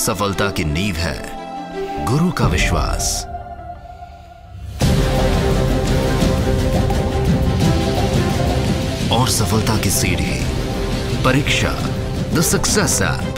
सफलता की नींव है गुरु का विश्वास। और सफलता की सीढ़ी परीक्षा, द सक्सेस ऐप।